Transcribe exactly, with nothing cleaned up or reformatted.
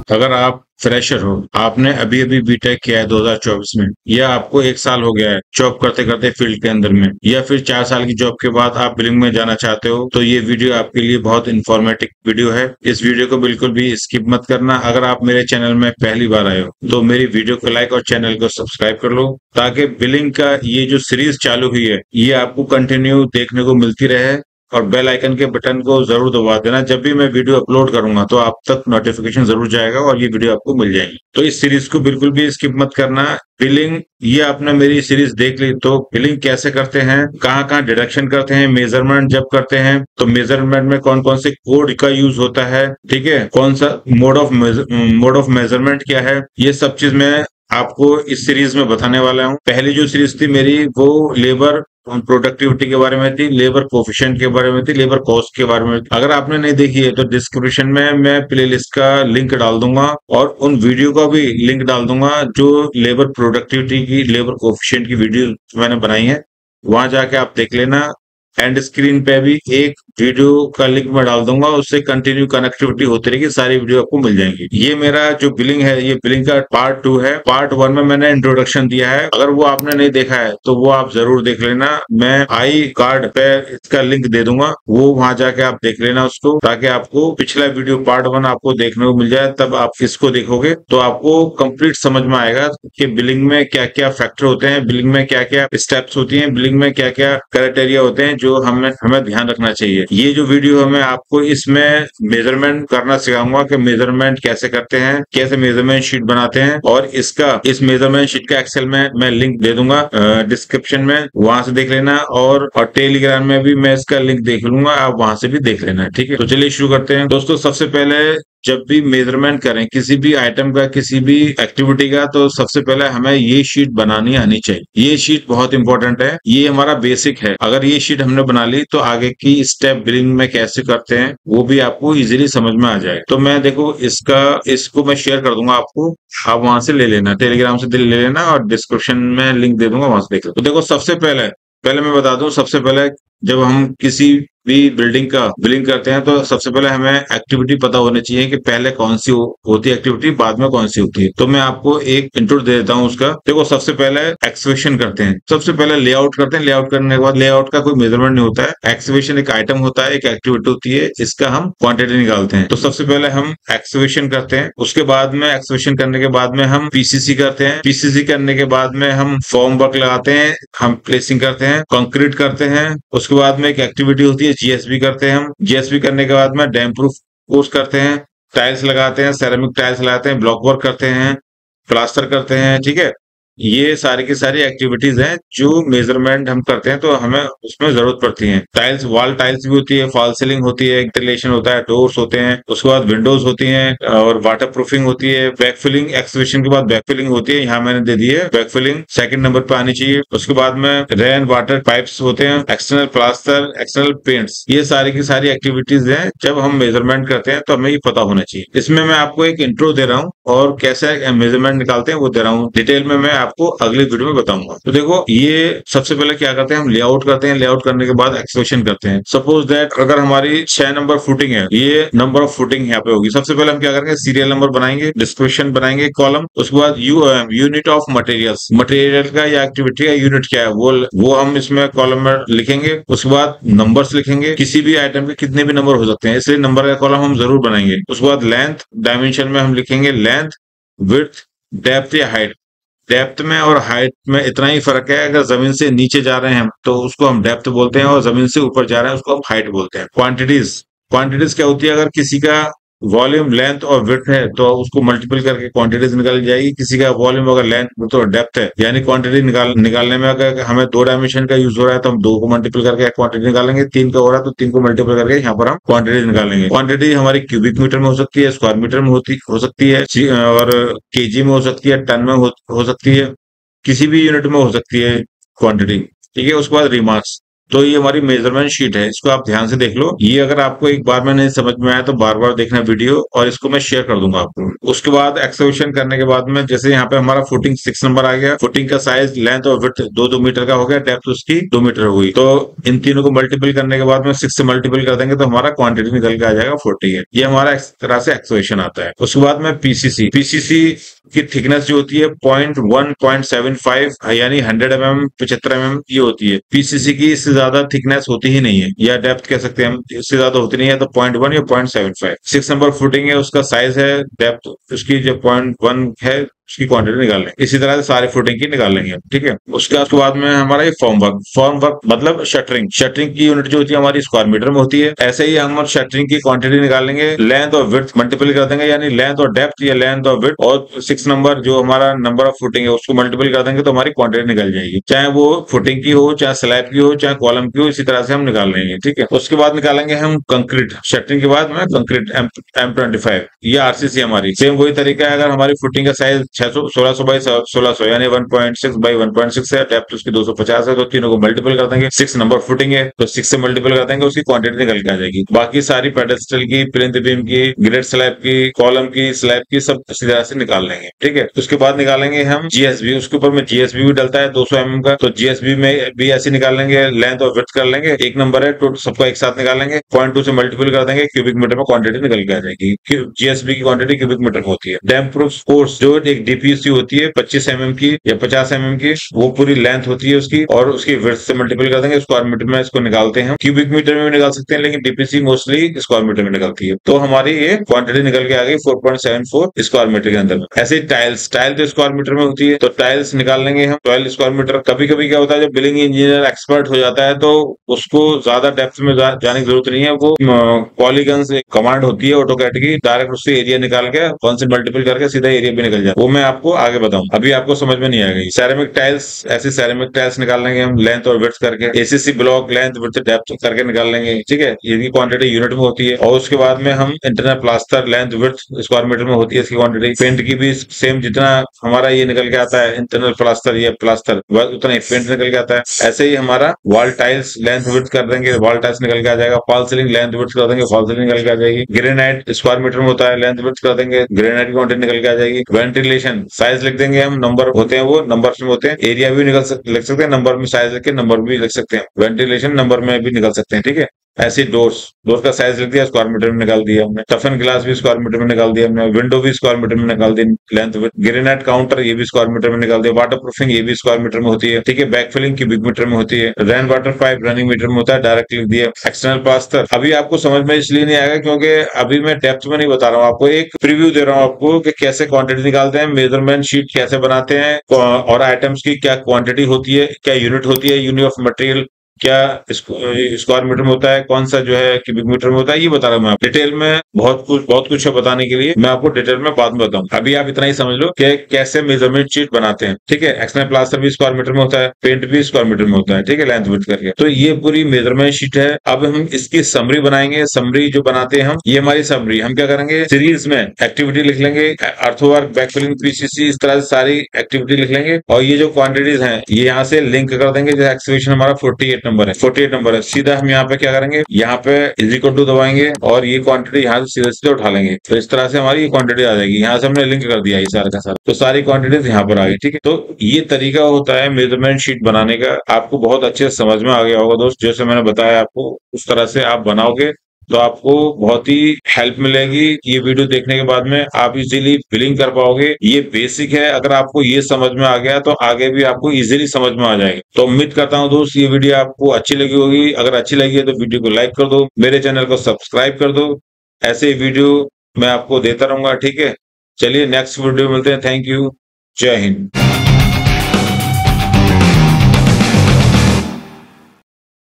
अगर आप फ्रेशर हो, आपने अभी अभी बीटेक किया है दो हज़ार चौबीस में, या आपको एक साल हो गया है जॉब करते करते फील्ड के अंदर में, या फिर चार साल की जॉब के बाद आप बिलिंग में जाना चाहते हो, तो ये वीडियो आपके लिए बहुत इन्फॉर्मेटिव वीडियो है। इस वीडियो को बिल्कुल भी स्किप मत करना। अगर आप मेरे चैनल में पहली बार आए हो तो मेरी वीडियो को लाइक और चैनल को सब्सक्राइब कर लो, ताकि बिलिंग का ये जो सीरीज चालू हुई है ये आपको कंटिन्यू देखने को मिलती रहे। और बेल आइकन के बटन को जरूर दबा देना, जब भी मैं वीडियो अपलोड करूंगा तो आप तक नोटिफिकेशन जरूर जाएगा और ये वीडियो आपको मिल जाएगी। तो इस सीरीज को बिल्कुल भी स्किप मत करना। बिलिंग, ये आपने मेरी सीरीज देख ली तो बिलिंग कैसे करते हैं, कहाँ कहाँ डिडक्शन करते हैं, मेजरमेंट जब करते हैं तो मेजरमेंट में कौन कौन से कोड का यूज होता है, ठीक है, कौन सा mode of mode of measurement क्या है, ये सब चीज मैं आपको इस सीरीज में बताने वाला हूँ। पहली जो सीरीज थी मेरी वो लेबर प्रोडक्टिविटी के बारे में थी, लेबर कोफिशिएंट के बारे में थी, लेबर कॉस्ट के बारे में थी। अगर आपने नहीं देखी है तो डिस्क्रिप्शन में मैं प्लेलिस्ट का लिंक डाल दूंगा और उन वीडियो का भी लिंक डाल दूंगा जो लेबर प्रोडक्टिविटी की, लेबर कोफिशिएंट की वीडियो मैंने बनाई है, वहां जाके आप देख लेना। एंड स्क्रीन पे भी एक वीडियो का लिंक मैं डाल दूंगा, उससे कंटिन्यू कनेक्टिविटी होती रहेगी, सारी वीडियो आपको मिल जाएंगी। ये मेरा जो बिलिंग है ये बिलिंग का पार्ट टू है। पार्ट वन में मैंने इंट्रोडक्शन दिया है, अगर वो आपने नहीं देखा है तो वो आप जरूर देख लेना। मैं आई कार्ड पे इसका लिंक दे दूंगा, वो वहां जाके आप देख लेना उसको, ताकि आपको पिछला वीडियो पार्ट वन आपको देखने को मिल जाए। तब आप इसको देखोगे तो आपको कंप्लीट समझ में आएगा कि बिलिंग में क्या क्या फैक्टर होते हैं, बिलिंग में क्या क्या स्टेप्स होती हैं, बिलिंग में क्या क्या क्राइटेरिया होते हैं जो हमें हमें ध्यान रखना चाहिए। ये जो वीडियो है मैं आपको इसमें मेजरमेंट करना सिखाऊंगा कि मेजरमेंट कैसे करते हैं, कैसे मेजरमेंट शीट बनाते हैं, और इसका इस मेजरमेंट शीट का एक्सेल में मैं लिंक दे दूंगा डिस्क्रिप्शन में, वहां से देख लेना। और, और टेलीग्राम में भी मैं इसका लिंक देख लूंगा, आप वहां से भी देख लेना। ठीक है, तो चलिए शुरू करते हैं दोस्तों। सबसे पहले जब भी मेजरमेंट करें किसी भी आइटम का, किसी भी एक्टिविटी का, तो सबसे पहले हमें ये शीट बनानी आनी चाहिए। ये शीट बहुत इंपॉर्टेंट है, ये हमारा बेसिक है। अगर ये शीट हमने बना ली तो आगे की स्टेप बिलिंग में कैसे करते हैं वो भी आपको इजीली समझ में आ जाए। तो मैं देखो इसका इसको मैं शेयर कर दूंगा आपको, आप वहां से ले लेना, टेलीग्राम से ले लेना, और डिस्क्रिप्शन में लिंक दे दूंगा, वहां से देख लो। तो देखो सबसे पहले पहले मैं बता दूं, सबसे पहले जब हम किसी भी बिल्डिंग का बिलिंग करते हैं तो सबसे पहले हमें एक्टिविटी पता होनी चाहिए कि पहले कौन सी होती है एक्टिविटी, बाद में कौन सी होती है। तो मैं आपको एक इंट्रो दे देता हूँ उसका। देखो सबसे पहले एक्सकवेशन करते हैं, सबसे पहले लेआउट करते हैं। लेआउट करने के बाद, लेआउट का कोई मेजरमेंट नहीं होता है, एक्सकवेशन एक आइटम होता है, एक एक्टिविटी होती है, इसका हम क्वांटिटी निकालते हैं। तो सबसे पहले हम एक्सकवेशन करते हैं, उसके बाद में एक्सकवेशन करने के बाद में हम पीसीसी करते हैं, पीसीसी करने के बाद में हम फॉर्म वर्क लगाते हैं, हम प्लेसिंग करते हैं, कंक्रीट करते हैं, उसके बाद में एक एक्टिविटी होती है जीएसबी करते हैं हम। जीएसबी करने के बाद में डैम प्रूफ कोर्स करते हैं, टाइल्स लगाते हैं, सेरेमिक टाइल्स लगाते हैं, ब्लॉक वर्क करते हैं, प्लास्टर करते हैं। ठीक है, ये सारी की सारी एक्टिविटीज हैं जो मेजरमेंट हम करते हैं तो हमें उसमें जरूरत पड़ती है। टाइल्स, वॉल टाइल्स भी होती है, फॉल सीलिंग होती है, इंस्टॉलेशन होता है, डोर्स होते हैं, उसके बाद विंडोज होती हैं, और वाटर प्रूफिंग होती है, बैकफिलिंग, एक्सकवेशन के बाद बैकफिलिंग होती है, यहाँ मैंने दे दी है बैकफिलिंग, सेकंड नंबर पे आनी चाहिए। उसके बाद में रेन वाटर पाइप्स होते हैं, एक्सटर्नल प्लास्टर, एक्सटर्नल पेंट्स, ये सारी की सारी एक्टिविटीज हैं। जब हम मेजरमेंट करते हैं तो हमें ये पता होना चाहिए। इसमें मैं आपको एक इंट्रो दे रहा हूँ और कैसे मेजरमेंट निकालते हैं वो दे रहा हूँ, डिटेल में मैं आपको अगले वीडियो में बताऊंगा। तो देखो ये सबसे पहले क्या करते हैं, हम लेआउट करते हैं, लेआउट करने के बाद एक्सकवेशन करते हैं। सपोज दैट अगर हमारी छह नंबर फुटिंग है, ये नंबर ऑफ फुटिंग यहाँ पे होगी। सबसे पहले हम क्या करेंगे, सीरियल नंबर बनाएंगे, डिस्क्रिप्शन बनाएंगे कॉलम, उसके बाद u unit of materials, material का या एक्टिविटी का यूनिट क्या है वो वो हम इसमें कॉलम में लिखेंगे। उसके बाद नंबर्स लिखेंगे, किसी भी आइटम के कितने भी नंबर हो सकते हैं, इसलिए नंबर का कॉलम हम जरूर बनाएंगे। उसके बाद लेंथ, डायमेंशन में हम लिखेंगे लेंथ, विड्थ, डेप्थ या हाइट। डेप्थ में और हाइट में इतना ही फर्क है, अगर जमीन से नीचे जा रहे हैं तो उसको हम डेप्थ बोलते हैं, और जमीन से ऊपर जा रहे हैं उसको हम हाइट बोलते हैं। क्वांटिटीज, क्वांटिटीज क्या होती है, अगर किसी का वॉल्यूम, लेंथ और विड्थ है तो उसको मल्टीपल करके क्वांटिटीज निकाली जाएगी। किसी का वॉल्यूम अगर लेंथ तो डेप्थ है, यानी क्वांटिटी निकाल निकालने में अगर हमें दो डायमेंशन का यूज हो रहा है तो हम दो को मल्टीपल करके क्वांटिटी निकालेंगे, तीन का हो रहा है तो तीन को मल्टीपल करके यहाँ पर हम क्वांटिटी निकालेंगे। क्वांटिटी हमारी क्यूबिक मीटर में हो सकती है, स्क्वायर मीटर में होती हो सकती है, और केजी में हो सकती है, टन में हो, हो सकती है, किसी भी यूनिट में हो सकती है क्वांटिटी। ठीक है, उसके बाद रिमार्क्स, तो ये हमारी मेजरमेंट शीट है, इसको आप ध्यान से देख लो। ये अगर आपको एक बार में नहीं समझ में आया तो बार बार देखना वीडियो, और इसको मैं शेयर कर दूंगा आपको। उसके बाद एक्सकवेशन करने के बाद में जैसे यहाँ पे हमारा फुटिंग सिक्स नंबर आ गया, फुटिंग का साइज लेंथ और विड्थ दो दो मीटर का हो गया, डेप्थ उसकी दो मीटर हो गई। तो इन तीनों को मल्टीपल करने के बाद में सिक्स से मल्टीपल कर देंगे तो हमारा क्वांटिटी निकल के आ जाएगा फोर्टी है। ये हमारा इस तरह से एक्सकवेशन आता है। उसके बाद में पीसीसी पीसीसी की थिकनेस जो होती है point one point seven five यानी हंड्रेड एम एम पचहत्तर एम एम ये होती है। पीसीसी की इससे ज्यादा थिकनेस होती ही नहीं है, या डेप्थ कह सकते हैं हम, इससे ज्यादा होती नहीं है। तो पॉइंट वन या point seven five six number footing है, उसका साइज है, डेप्थ उसकी जो पॉइंट वन है उसकी क्वांटिटी निकाल लेंगे। इसी तरह से सारे फुटिंग की निकाल लेंगे, ठीक है। उसके बाद में हमारा ये फॉर्म वर्क फॉर्म वर्क मतलब शटरिंग शटरिंग की यूनिट जो होती है हमारी स्क्वायर मीटर में होती है। ऐसे ही हम शटरिंग की क्वांटिटी निकाल लेंगे, लेंथ और विड्थ मल्टीपल कर देंगे, यानी लेंथ और डेप्थ या लेंथ और विड्थ, और सिक्स नंबर जो हमारा नंबर ऑफ फुटिंग है उसको मल्टीपल कर देंगे तो हमारी क्वांटिटी निकल जाएगी, चाहे वो फुटिंग की हो, चाहे स्लैब की हो, चाहे कॉलम की हो। इसी तरह से हम निकाल लेंगे, ठीक है। उसके बाद निकालेंगे हम कंक्रीट। शटरिंग के बाद में कंक्रीट एम ट्वेंटी फाइव ये आरसीसी हमारी सेम वही तरीका है। अगर हमारी फुटिंग का साइज छह सौ सोलह सौ बाई सोलह सौ यानी one point six by one point six है, डेप्थ उसकी दो सौ पचास है, तो तीनों को मल्टीपल कर देंगे। सिक्स नंबर फुटिंग है तो सिक्स से मल्टीपल कर देंगे, उसकी क्वांटिटी निकल के आ जाएगी। बाकी सारी पेडेस्टल की, प्लिंथ बीम की, ग्रेड स्लैब की, कॉलम की, स्लैब की, सब इसी तरह से निकाल लेंगे, ठीक है। उसके बाद निकालेंगे हम जीएसबी। उसके ऊपर में जीएसबी भी डलता है दो सौ एमएम का, तो जीएसबी में भी ऐसे निकाल लेंगे, लेंथ और विड्थ कर लेंगे। एक नंबर है तो सबको एक साथ निकालेंगे, पॉइंट टू से मल्टीपल कर देंगे, क्यूबिक मीटर में क्वांटिटी निकल के आ जाएगी। जीएसबी की क्वांटिटी क्यूबिक मीटर में होती है। डैम प्रूफ कोर्स जो एक डीपीसी होती है पच्चीस एमएम की या पचास एमएम की, वो पूरी लेंथ होती है उसकी, और उसकी विड्थ से मल्टीपल कर देंगे। स्क्वायर मीटर में इसको निकालते हैं, क्यूबिक मीटर में भी निकाल सकते हैं, लेकिन डीपीसी मोस्टली स्क्वायर मीटर में निकलती है। तो हमारी ये क्वांटिटी निकल के आ गई four point seven four square metre के अंदर। ऐसे टाइल्स टाइल तो स्क्वायर मीटर में होती है, तो टाइल्स निकाल लेंगे हम ट्वेल्व स्क्वायर मीटर। कभी कभी क्या होता है जब बिल्डिंग इंजीनियर एक्सपर्ट हो जाता है तो उसको ज्यादा डेप्थ में जा, जाने की जरूरत नहीं है। वो पॉलीगन से कमांड होती है ऑटोकैड की, डायरेक्ट उससे एरिया निकाल के वन से मल्टीपल करके सीधा एरिया भी निकल जाए। वो मैं आपको आगे बताऊं, अभी आपको समझ में नहीं आ गई। सैरेमिक टाइल्स ऐसे सैरेमिक टाइल्स निकाल लेंगे हम लेंथ और विड्थ करके। ACC block length width depth करके निकाल लेंगे, ठीक है। ये क्वांटिटी यूनिट में होती है। और उसके बाद में हम internal plaster length width square metre में होती है इसकी क्वांटिटी। पेंट की भी सेम, जितना हमारा ये निकल के आता है इंटरनल प्लास्टर या प्लास्टर, उतना ही पेंट निकल के आता है। ऐसे ही हमारा वॉल टाइल्स लेंथ विड्थ कर देंगे, वॉल टाइल्स निकल के आ जाएगा। फॉल सीलिंग लेंथ विड्थ कर देंगे, फॉल सीलिंग निकल के आ जाएगी। ग्रेनाइट स्क्वायर मीटर में होता है, लेंथ विड्थ कर देंगे, ग्रेनाइट की क्वांटिटी निकल के आ जाएगी। वेंटिलेशन साइज लिख देंगे हम, नंबर होते हैं वो नंबर में होते हैं। एरिया भी निकल सक, लिख सकते हैं, नंबर में साइज लिख के नंबर भी लिख सकते हैं। वेंटिलेशन नंबर में भी निकल सकते हैं, ठीक है। ऐसे डोर्स डोर का साइज लिख दिया, स्क्वायर मीटर में निकाल दिया हमने। टफन ग्लास भी स्क्वायर मीटर में निकाल दिया हमने। विंडो भी स्क्वायर मीटर में निकाल दी लेंथ विड्थ। ग्रेनाइट काउंटर ये भी स्क्वायर मीटर में निकाल दिया। वाटर प्रूफिंग ये भी स्क्वायर मीटर में होती है, ठीक है। बैक फिलिंग क्यूबिक मीटर में होती है। Rain water pipe running metre में होता है, डायरेक्ट लिख दिया। एक्सटर्नल प्लास्टर अभी आपको समझ में इसलिए नहीं आएगा क्योंकि अभी मैं डेप्थ में नहीं बता रहा हूँ आपको, एक प्रीव्यू दे रहा हूँ आपको कि कैसे क्वांटिटी निकालते हैं, मेजरमेंट शीट कैसे बनाते हैं, और आइटम्स की क्या क्वांटिटी होती है, क्या यूनिट होती है, यूनिट ऑफ मटेरियल क्या स्क्वायर मीटर में होता है, कौन सा जो है क्यूबिक मीटर में होता है, ये बता रहा हूँ मैं। डिटेल में बहुत कुछ बहुत कुछ है बताने के लिए, मैं आपको डिटेल में बाद में बताऊँ। अभी आप इतना ही समझ लो कि कैसे मेजरमेंट शीट बनाते हैं, ठीक है। एक्सटर्नल प्लास्टर भी स्क्वायर मीटर में होता है, पेंट भी स्क्वायर मीटर में होता है, ठीक है, लेंथ विड्थ करके। तो ये पूरी मेजरमेंट शीट है। अब हम इसकी समरी बनाएंगे। समरी जो बनाते हैं हम, ये हमारी समरी। हम क्या करेंगे, सीरीज में एक्टिविटी लिख लेंगे, अर्थवर्क, बैकफिलिंग, पीसीसी, इस तरह से सारी एक्टिविटी लिख लेंगे। और ये जो क्वांटिटीज हैं ये यहाँ से लिंक कर देंगे। जैसे एक्सकवेशन हमारा फोर्टी एट नंबर है, फोर्टी एट नंबर है, सीधा हम यहाँ पे क्या करेंगे, यहाँ पे इज इक्वल टू दबाएंगे और ये क्वांटिटी यहाँ से सीधे सीधे उठा लेंगे। तो इस तरह से हमारी ये क्वांटिटी आ जाएगी। यहाँ से हमने लिंक कर दिया ये सारा का सारा, तो सारी क्वांटिटीज यहाँ पर आ गई, ठीक है। तो ये तरीका होता है मेजरमेंट शीट बनाने का। आपको बहुत अच्छे से समझ में आ गया होगा दोस्त। जैसे मैंने बताया आपको उस तरह से आप बनाओगे तो आपको बहुत ही हेल्प मिलेगी। ये वीडियो देखने के बाद में आप इजीली बिलिंग कर पाओगे। ये बेसिक है, अगर आपको ये समझ में आ गया तो आगे भी आपको इजीली समझ में आ जाएगा। तो उम्मीद करता हूँ दोस्त ये वीडियो आपको अच्छी लगी होगी। अगर अच्छी लगी है तो वीडियो को लाइक कर दो, मेरे चैनल को सब्सक्राइब कर दो। ऐसे वीडियो मैं आपको देता रहूंगा, ठीक है। चलिए नेक्स्ट वीडियो मिलते हैं। थैंक यू, जय हिंद।